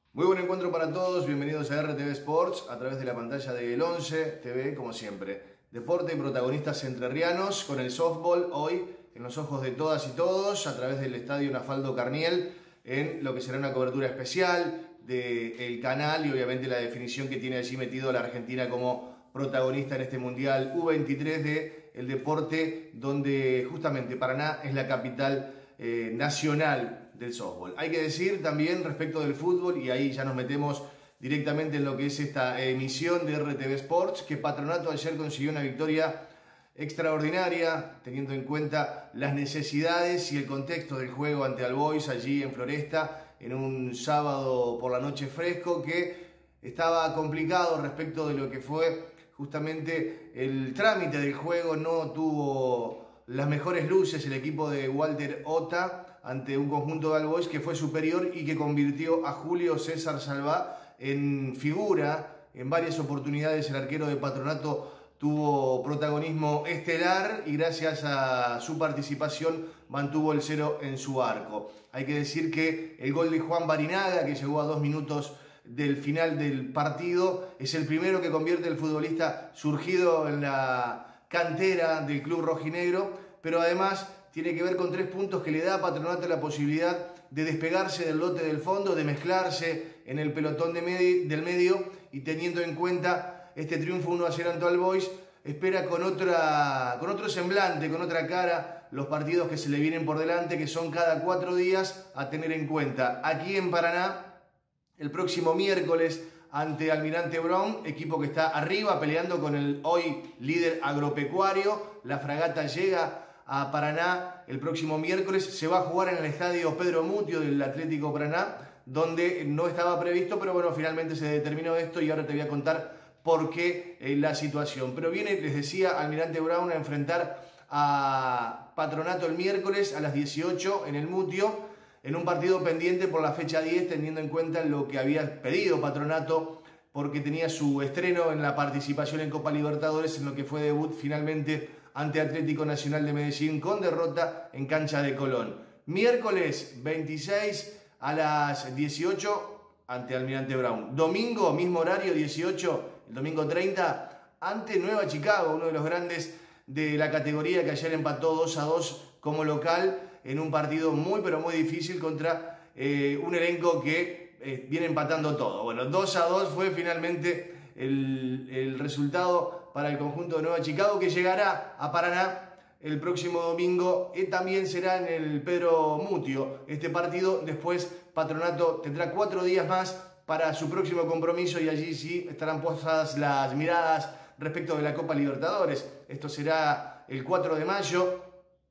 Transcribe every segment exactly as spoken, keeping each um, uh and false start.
Muy buen encuentro para todos, bienvenidos a R T V Sports a través de la pantalla de El once T V, como siempre. Deporte y protagonistas entrerrianos con el softball hoy en los ojos de todas y todos a través del estadio Nafaldo Carniel en lo que será una cobertura especial del canal y obviamente la definición que tiene allí metido la Argentina como protagonista en este Mundial U veintitrés de el deporte, donde justamente Paraná es la capital eh, nacional del softball. Hay que decir también respecto del fútbol, y ahí ya nos metemos directamente en lo que es esta emisión de R T V Sports, que Patronato ayer consiguió una victoria extraordinaria, teniendo en cuenta las necesidades y el contexto del juego ante All Boys allí en Floresta, en un sábado por la noche fresco, que estaba complicado respecto de lo que fue justamente el trámite del juego. No tuvo las mejores luces el equipo de Walter Ota ante un conjunto de All Boys que fue superior y que convirtió a Julio César Salvá en figura en varias oportunidades. El arquero de Patronato tuvo protagonismo estelar y gracias a su participación mantuvo el cero en su arco. Hay que decir que el gol de Juan Barinaga, que llegó a dos minutos del final del partido, es el primero que convierte el futbolista surgido en la cantera del club rojinegro, pero además tiene que ver con tres puntos que le da a Patronato la posibilidad de despegarse del lote del fondo, de mezclarse en el pelotón de medio, del medio, y teniendo en cuenta este triunfo uno a cero ante All Boys, espera con, otra, con otro semblante, con otra cara, los partidos que se le vienen por delante, que son cada cuatro días a tener en cuenta. Aquí en Paraná, el próximo miércoles ante Almirante Brown, equipo que está arriba peleando con el hoy líder agropecuario. La fragata llega a Paraná el próximo miércoles, se va a jugar en el estadio Pedro Mutio del Atlético Paraná, donde no estaba previsto, pero bueno, finalmente se determinó esto y ahora te voy a contar por qué eh, la situación. Pero viene, les decía, Almirante Brown a enfrentar a Patronato el miércoles a las dieciocho en el Mutio, en un partido pendiente por la fecha diez, teniendo en cuenta lo que había pedido Patronato, porque tenía su estreno en la participación en Copa Libertadores, en lo que fue debut finalmente ante Atlético Nacional de Medellín, con derrota en cancha de Colón. Miércoles veintiséis a las dieciocho ante Almirante Brown. Domingo, mismo horario, dieciocho, el domingo treinta, ante Nueva Chicago, uno de los grandes de la categoría, que ayer empató dos a dos como local en un partido muy pero muy difícil contra eh, un elenco que eh, viene empatando todo. Bueno, dos a dos fue finalmente el, el resultado para el conjunto de Nueva Chicago, que llegará a Paraná el próximo domingo y también será en el Pedro Mutio este partido. Después Patronato tendrá cuatro días más para su próximo compromiso y allí sí estarán posadas las miradas respecto de la Copa Libertadores. Esto será el cuatro de mayo,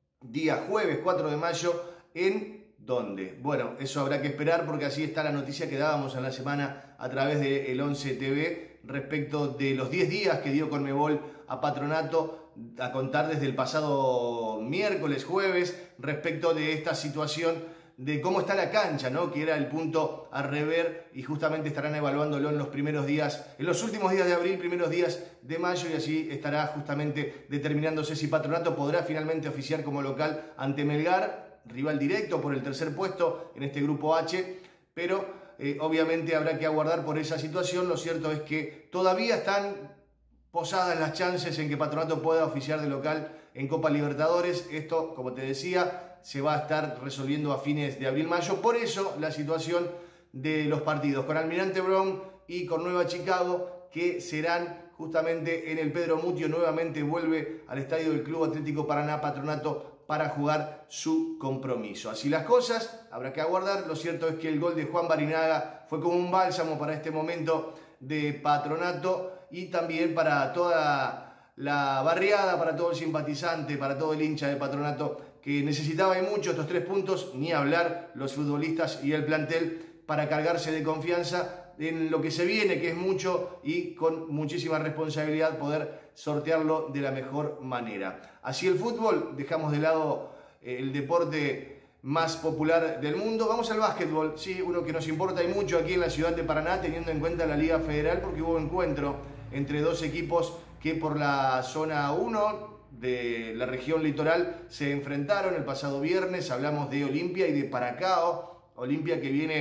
día jueves cuatro de mayo, ¿en dónde? Bueno, eso habrá que esperar, porque así está la noticia que dábamos en la semana a través de El once T V respecto de los diez días que dio Conmebol a Patronato, a contar desde el pasado miércoles, jueves, respecto de esta situación de cómo está la cancha, ¿no? Que era el punto a rever, y justamente estarán evaluándolo en los primeros días, en los últimos días de abril, primeros días de mayo, y así estará justamente determinándose si Patronato podrá finalmente oficiar como local ante Melgar, rival directo por el tercer puesto en este grupo H, pero eh, obviamente habrá que aguardar por esa situación. Lo cierto es que todavía están posadas las chances en que Patronato pueda oficiar de local en Copa Libertadores. Esto, como te decía, se va a estar resolviendo a fines de abril-mayo. Por eso la situación de los partidos con Almirante Brown y con Nueva Chicago, que serán justamente en el Pedro Mutio. Nuevamente vuelve al estadio del Club Atlético Paraná Patronato para jugar su compromiso. Así las cosas, habrá que aguardar. Lo cierto es que el gol de Juan Barinaga fue como un bálsamo para este momento de Patronato y también para toda la barriada, para todo el simpatizante, para todo el hincha de Patronato, que necesitaba y mucho estos tres puntos, ni hablar los futbolistas y el plantel, para cargarse de confianza en lo que se viene, que es mucho, y con muchísima responsabilidad poder sortearlo de la mejor manera. Así el fútbol, dejamos de lado el deporte más popular del mundo. Vamos al básquetbol, sí, uno que nos importa y mucho aquí en la ciudad de Paraná, teniendo en cuenta la Liga Federal, porque hubo encuentro entre dos equipos que por la zona uno de la región litoral se enfrentaron el pasado viernes. Hablamos de Olimpia y de Paracao. Olimpia, que viene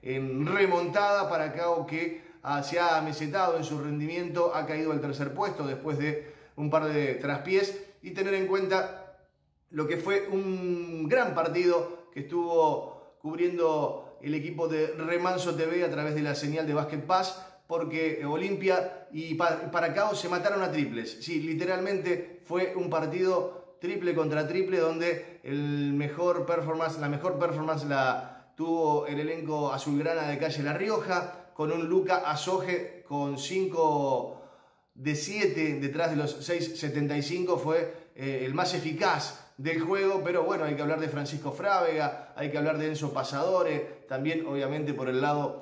en remontada. Paracao, que ah, se ha mesetado en su rendimiento, ha caído al tercer puesto después de un par de traspiés, y tener en cuenta lo que fue un gran partido que estuvo cubriendo el equipo de Remanso T V a través de la señal de Basket Pass, porque Olimpia y Paracao se mataron a triples. Sí, literalmente fue un partido triple contra triple, donde el mejor performance, la mejor performance la tuvo el elenco azulgrana de Calle La Rioja, con un Luca Azoje con cinco de siete detrás de los seis setenta y cinco, fue eh, el más eficaz del juego. Pero bueno, hay que hablar de Francisco Frávega, hay que hablar de Enzo Pasadore, también obviamente por el lado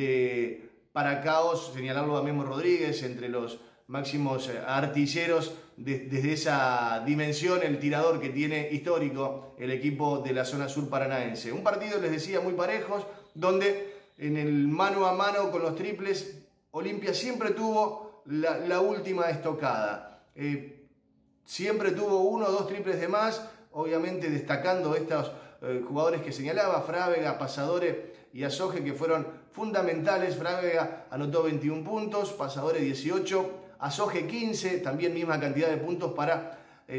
de Paracao señalarlo a Memo Rodríguez, entre los máximos artilleros de, desde esa dimensión, el tirador que tiene histórico el equipo de la zona sur paranaense. Un partido, les decía, muy parejos, donde en el mano a mano con los triples, Olimpia siempre tuvo la, la última estocada. Eh, siempre tuvo uno o dos triples de más, obviamente destacando estos eh, jugadores que señalaba, Frávega, Pasadore y Azoje, que fueron fundamentales. Frávega anotó veintiún puntos, Pasadore dieciocho, Azoje quince, también misma cantidad de puntos para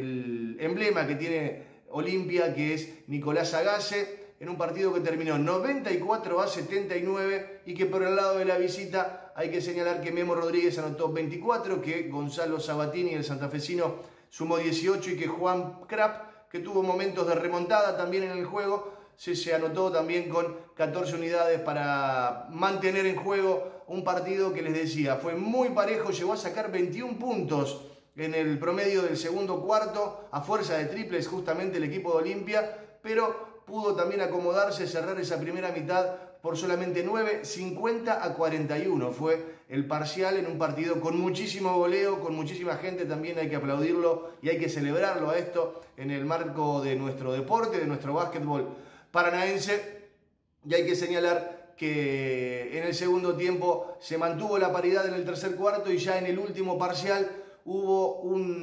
el emblema que tiene Olimpia, que es Nicolás Agase, en un partido que terminó noventa y cuatro a setenta y nueve, y que por el lado de la visita hay que señalar que Memo Rodríguez anotó veinticuatro, que Gonzalo Sabatini, el santafesino, sumó dieciocho, y que Juan Krapp, que tuvo momentos de remontada también en el juego, se, se anotó también con catorce unidades para mantener en juego un partido que, les decía, fue muy parejo. Llegó a sacar veintiún puntos en el promedio del segundo cuarto a fuerza de triples justamente el equipo de Olimpia, pero pudo también acomodarse, cerrar esa primera mitad por solamente nueve, cincuenta a cuarenta y uno fue el parcial, en un partido con muchísimo goleo, con muchísima gente. También hay que aplaudirlo y hay que celebrarlo a esto en el marco de nuestro deporte, de nuestro básquetbol paranaense. Y hay que señalar que en el segundo tiempo se mantuvo la paridad en el tercer cuarto, y ya en el último parcial hubo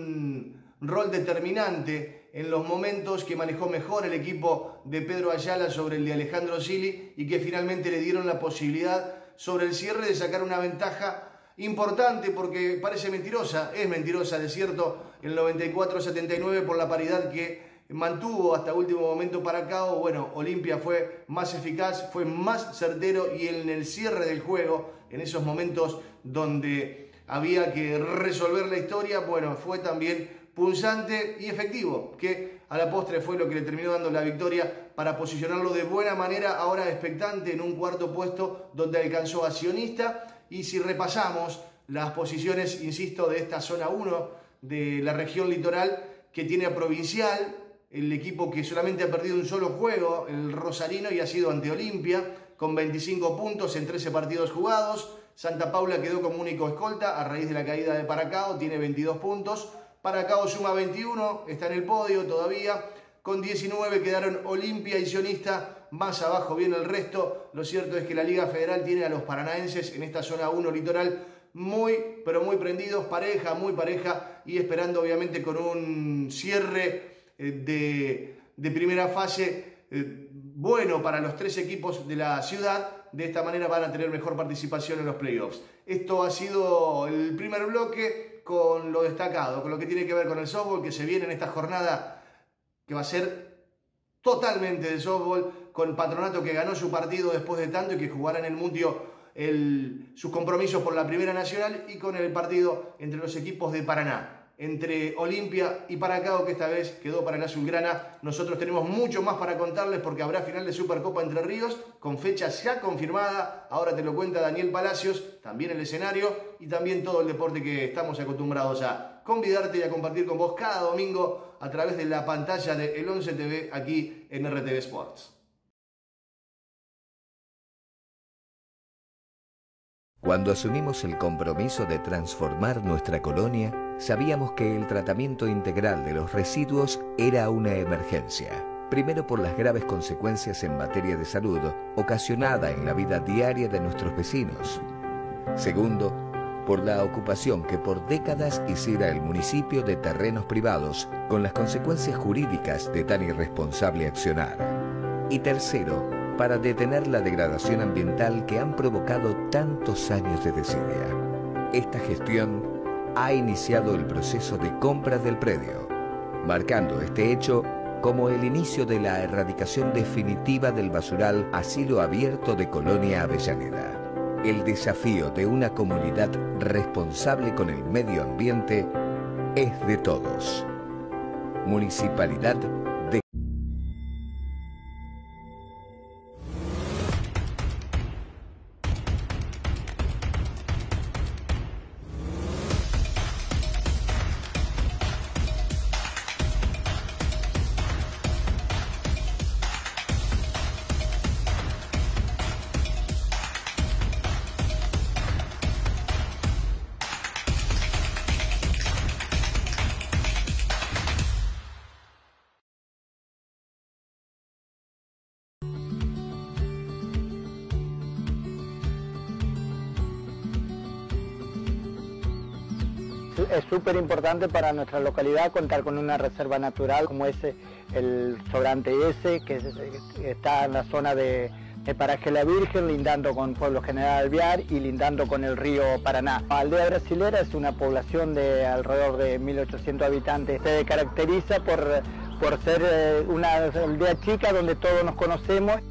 un rol determinante en los momentos que manejó mejor el equipo de Pedro Ayala sobre el de Alejandro Sili, y que finalmente le dieron la posibilidad sobre el cierre de sacar una ventaja importante, porque parece mentirosa, es mentirosa, de cierto, el noventa y cuatro a setenta y nueve por la paridad que mantuvo hasta último momento Paracao. Bueno, Olimpia fue más eficaz, fue más certero, y en el cierre del juego, en esos momentos donde había que resolver la historia, bueno, fue también punzante y efectivo, que a la postre fue lo que le terminó dando la victoria para posicionarlo de buena manera, ahora expectante en un cuarto puesto donde alcanzó a Sionista. Y si repasamos las posiciones, insisto, de esta zona uno de la región litoral, que tiene a Provincial, el equipo que solamente ha perdido un solo juego, el rosarino, y ha sido ante Olimpia, con veinticinco puntos en trece partidos jugados. Santa Paula quedó como único escolta a raíz de la caída de Paracao, tiene veintidós puntos. Paracao suma veintiuno, está en el podio todavía. Con diecinueve quedaron Olimpia y Sionista, más abajo viene el resto. Lo cierto es que la Liga Federal tiene a los paranaenses en esta zona uno litoral muy, pero muy prendidos, pareja, muy pareja, y esperando obviamente con un cierre de, de primera fase eh, bueno para los tres equipos de la ciudad. De esta manera van a tener mejor participación en los playoffs. Esto ha sido el primer bloque con lo destacado, con lo que tiene que ver con el softball, que se viene en esta jornada, que va a ser totalmente de softball, con Patronato, que ganó su partido después de tanto y que jugará en el Mutio el, sus compromisos por la Primera Nacional, y con el partido entre los equipos de Paraná, entre Olimpia y Paracao, que esta vez quedó para el azulgrana. Nosotros tenemos mucho más para contarles, porque habrá final de Supercopa Entre Ríos, con fecha ya confirmada. Ahora te lo cuenta Daniel Palacios, también el escenario y también todo el deporte que estamos acostumbrados a convidarte y a compartir con vos cada domingo a través de la pantalla de El once T V, aquí en R T V Sports. Cuando asumimos el compromiso de transformar nuestra colonia, sabíamos que el tratamiento integral de los residuos era una emergencia. Primero, por las graves consecuencias en materia de salud ocasionada en la vida diaria de nuestros vecinos. Segundo, por la ocupación que por décadas hiciera el municipio de terrenos privados, con las consecuencias jurídicas de tan irresponsable accionar. Y tercero, para detener la degradación ambiental que han provocado tantos años de desidia. Esta gestión ha iniciado el proceso de compra del predio, marcando este hecho como el inicio de la erradicación definitiva del basural a cielo abierto de Colonia Avellaneda. El desafío de una comunidad responsable con el medio ambiente es de todos. Municipalidad de... Es súper importante para nuestra localidad contar con una reserva natural como es el Sobrante S, que, es, que está en la zona de, de Paraje La Virgen, lindando con Pueblo General Alvear y lindando con el río Paraná. La aldea brasilera es una población de alrededor de mil ochocientos habitantes. Se caracteriza por, por ser una aldea chica donde todos nos conocemos.